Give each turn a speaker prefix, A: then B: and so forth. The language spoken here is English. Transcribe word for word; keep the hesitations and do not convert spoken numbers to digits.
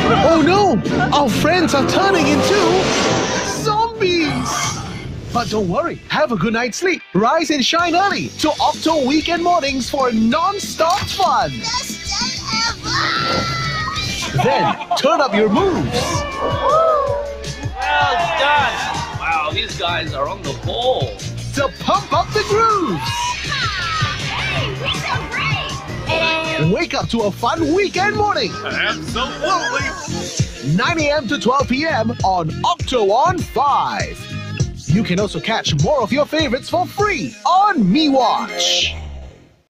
A: Oh no! Our friends are turning into zombies! But don't worry, have a good night's sleep. Rise and shine early to Okto Weekend Mornings for non-stop fun.
B: Best day ever!
A: Then turn up your moves.
C: Well done! Wow, these guys are on the ball.
A: To pump up the grooves.
B: Hey, we sound great!
A: Wake up to a fun weekend morning.
C: Absolutely!
A: nine a m to twelve p m on Okto on five. You can also catch more of your favorites for free on MeWatch.